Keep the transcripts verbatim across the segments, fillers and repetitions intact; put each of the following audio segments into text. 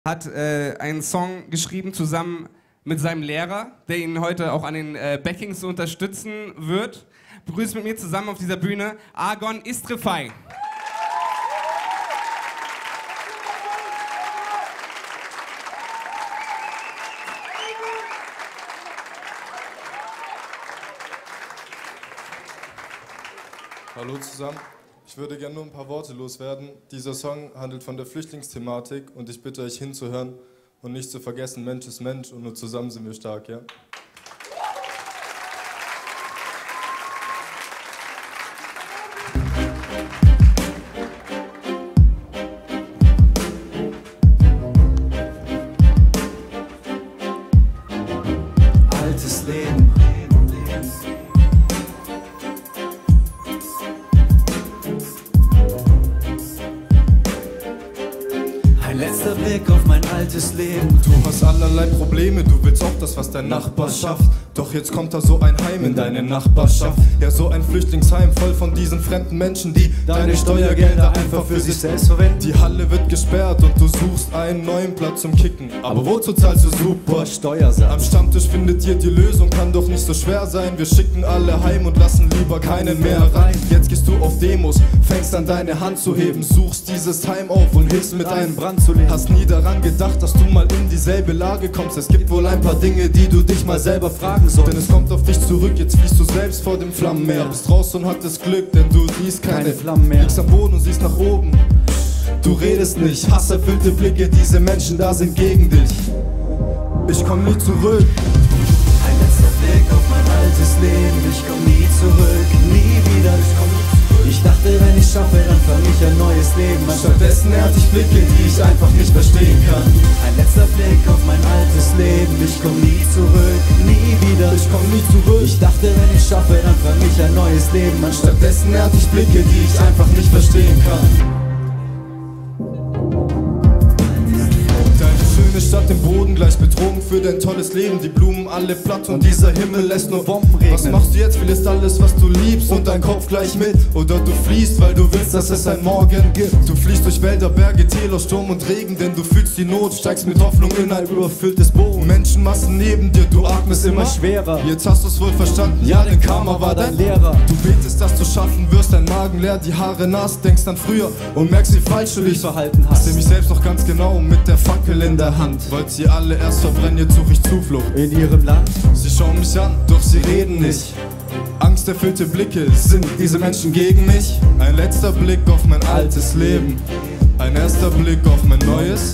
hat äh, einen Song geschrieben zusammen mit seinem Lehrer, der ihn heute auch an den äh, Backings unterstützen wird. Begrüßt mit mir zusammen auf dieser Bühne Argon Istrefay. Hallo zusammen. Ich würde gerne nur ein paar Worte loswerden. Dieser Song handelt von der Flüchtlingsthematik und ich bitte euch hinzuhören und nicht zu vergessen, Mensch ist Mensch und nur zusammen sind wir stark, ja? Altes Leben. Ein letzter Blick auf mein altes Leben. Du hast allerlei Probleme, du willst auch das, was dein Nachbar schafft. Doch jetzt kommt da so ein Heim in deine Nachbarschaft. Ja, so ein Flüchtlingsheim voll von diesen fremden Menschen, die deine Steuergelder einfach für sich selbst verwenden. Die Halle wird gesperrt und du suchst einen neuen Platz zum Kicken. Aber wozu zahlst du super Steuersatz? Am Stammtisch findet ihr die Lösung, kann doch nicht so schwer sein. Wir schicken alle heim und lassen lieber keinen mehr rein. Jetzt gehst du auf Demos, fängst an deine Hand zu heben, suchst dieses Heim auf und hilfst mit einem Brand zu legen. Hast nie daran gedacht, dass du mal in dieselbe Lage kommst. Es gibt wohl ein paar Dinge, die du dich mal selber fragen sollst. Denn es kommt auf dich zurück, jetzt fliehst du selbst vor dem Flammenmeer. Bist raus und hattest Glück, denn du siehst keine, keine Flammen mehr. Liegst am Boden und siehst nach oben. Du redest nicht, hasserfüllte Blicke, diese Menschen da sind gegen dich. Ich komm nie zurück. Ein letzter Blick auf mein altes Leben. Ich komm nie zurück, nie wieder. Ich komm nie zurück. Ich dachte, wenn ich schaffe, dann fang ich ein neues Leben an. Stattdessen hatte ich Blicke, die ich einfach nicht verstehen kann. Ein letzter Blick auf mein altes Leben. Ich komm nie zurück, nie wieder. Ich komm nie zurück. Ich dachte, wenn ich schaffe, dann fang ich ein neues Leben an. Stattdessen hatte ich Blicke, die ich einfach nicht verstehen kann. Schöne Stadt im Boden, gleich betrogen für dein tolles Leben. Die Blumen alle platt und dieser Himmel lässt nur Bomben regnen. Was machst du jetzt? Verlierst alles, was du liebst und dein Kopf gleich mit. Oder du fliehst, weil du willst, dass es ein Morgen gibt. Du fliehst durch Wälder, Berge, Täler, Sturm und Regen, denn du fühlst die Not, steigst mit Hoffnung in ein überfülltes Boot. Menschenmassen neben dir, du atmest immer schwerer. Jetzt hast du's wohl verstanden, ja, denn Karma war dein Lehrer. Du betest, dass du schaffen wirst, dein Magen leer, die Haare nass, denkst an früher und merkst, wie falsch du dich verhalten hast. Seh mich selbst noch ganz genau mit der Fackel in der Hand. Wollt sie alle erst verbrennen, jetzt such ich Zuflucht in ihrem Land. Sie schauen mich an, doch sie reden nicht. Angsterfüllte Blicke, sind diese Menschen gegen mich? Ein letzter Blick auf mein altes Leben, ein erster Blick auf mein neues.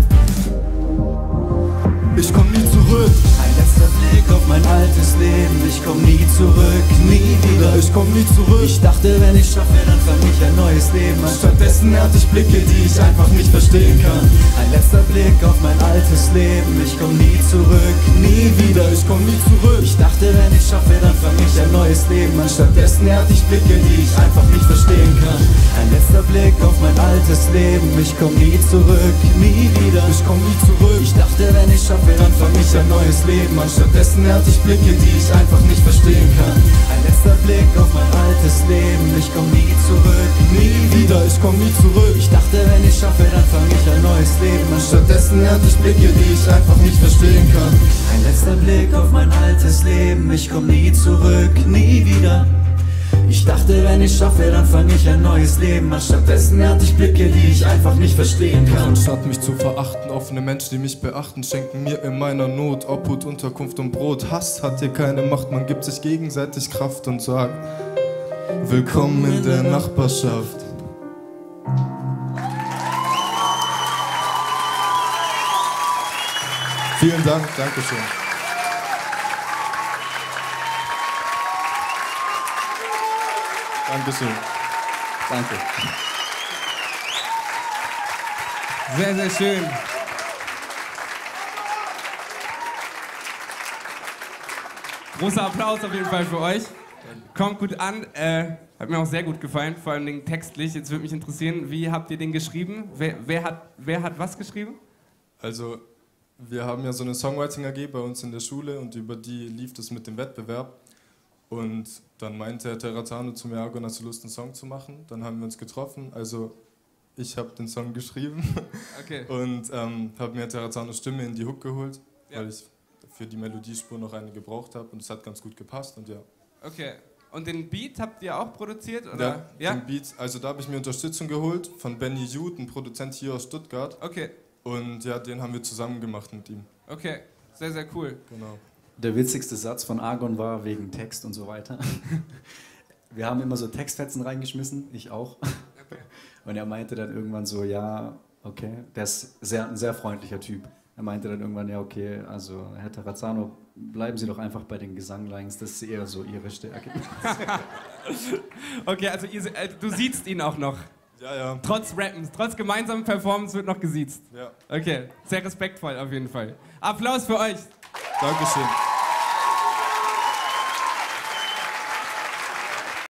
Ich komm nie zurück. Ein letzter Blick auf mein altes Leben. Ich komm nie zurück, nie wieder. Ich komm nie zurück. Ich dachte, wenn ich schaffe, dann fang ich ein neues Leben an. Stattdessen hatte ich Blicke, die ich einfach nicht verstehen kann. Ein letzter Blick auf mein altes Leben. Ich komm nie zurück, nie wieder. Ich komm nie zurück. Ich dachte, wenn ich schaffe, dann fang ich ein neues Leben an. Stattdessen hatte ich Blicke, die ich einfach nicht verstehen kann. Ein letzter Blick auf mein altes Leben. Ich komm nie zurück, nie wieder. Ich komm nie zurück. Ich dachte, wenn ich schaffe, dann fang ich ein neues Leben an. Stattdessen hatte ich Blicke, die ich einfach nicht verstehen kann. Ein letzter Blick auf mein altes Leben. Ich komm nie zurück, nie wieder. Ich komm nie zurück. Ich dachte, wenn ich schaffe, dann fang ich ein neues Leben an. Stattdessen hatte ich Blicke, die ich einfach nicht verstehen kann. Ein letzter Blick auf mein altes Leben. Ich komm nie zurück, nie wieder. Ich dachte, wenn ich schaffe, dann fang ich ein neues Leben an. Stattdessen hatte ich Blicke, die ich einfach nicht verstehen kann. Anstatt mich zu verachten, offene Menschen, die mich beachten, schenken mir in meiner Not Obhut, Unterkunft und Brot. Hass hat hier keine Macht, man gibt sich gegenseitig Kraft und sagt: Willkommen in der Nachbarschaft. Vielen Dank, Dankeschön. Dankeschön. Danke. Sehr, sehr schön. Großer Applaus auf jeden Fall für euch. Kommt gut an. Äh, hat mir auch sehr gut gefallen, vor allem textlich. Jetzt würde mich interessieren, wie habt ihr den geschrieben? Wer, wer, hat, wer hat was geschrieben? Also, wir haben ja so eine Songwriting-A G bei uns in der Schule und über die lief das mit dem Wettbewerb. Und dann meinte Herr Terratano zu mir: Argon, hast du Lust, einen Song zu machen? Dann haben wir uns getroffen. Also ich habe den Song geschrieben. Okay. Und ähm, habe mir Terrazanos Stimme in die Hook geholt, Ja. weil ich für die Melodiespur noch eine gebraucht habe und es hat ganz gut gepasst und ja. Okay. Und den Beat habt ihr auch produziert, oder? Ja, den Beat, also da habe ich mir Unterstützung geholt von Benny Jude, ein Produzent hier aus Stuttgart. Okay. Und ja, den haben wir zusammen gemacht mit ihm. Okay. Sehr, sehr cool. Genau. Der witzigste Satz von Argon war wegen Text und so weiter. Wir haben immer so Textfetzen reingeschmissen, ich auch. Okay. Und er meinte dann irgendwann so, ja, okay, der ist sehr, ein sehr freundlicher Typ. Er meinte dann irgendwann, ja, okay, also Herr Terrazano, bleiben Sie doch einfach bei den Gesanglines, das ist eher so Ihre Stärke. Okay, also ihr, äh, du siehst ihn auch noch. Ja, ja. Trotz Rappens, trotz gemeinsamen Performance wird noch gesiezt. Ja. Okay, sehr respektvoll auf jeden Fall. Applaus für euch. Dankeschön.